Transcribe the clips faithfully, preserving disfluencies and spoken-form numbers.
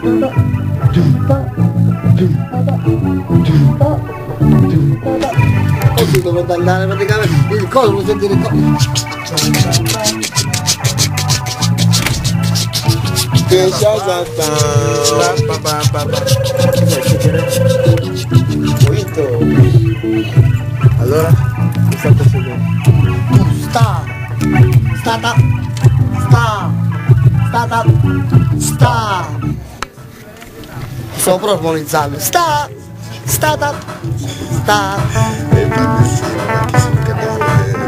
Così dovrebbe andare praticamente il collo, lo sentire il collo. Che cosa sta? Allora, che sta procedendo? Sta, stata, sta, stata, sta. Sto proprio memorizzando. Sta, stata, sta. È bellissimo, anche se il canale di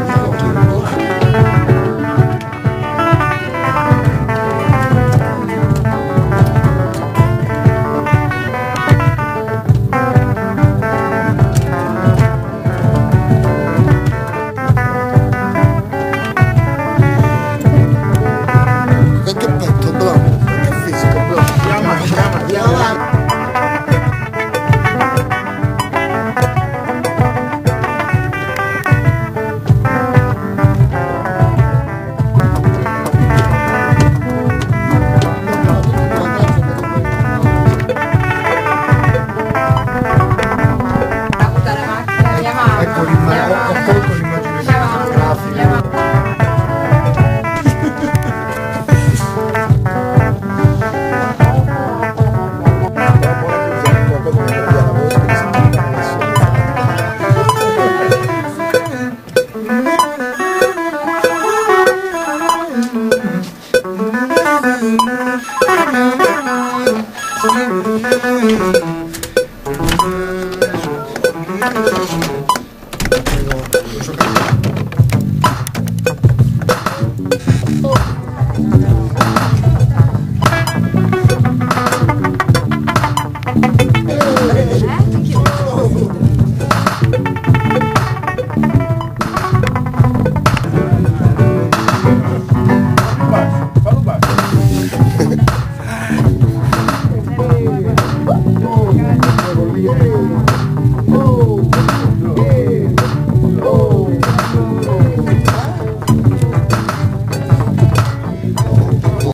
Che petto, bravo, che fisico, bravo. Andiamo, andiamo, andiamo. Ecco l'immagine, ho colto l'immagine cinematografica. Thank you.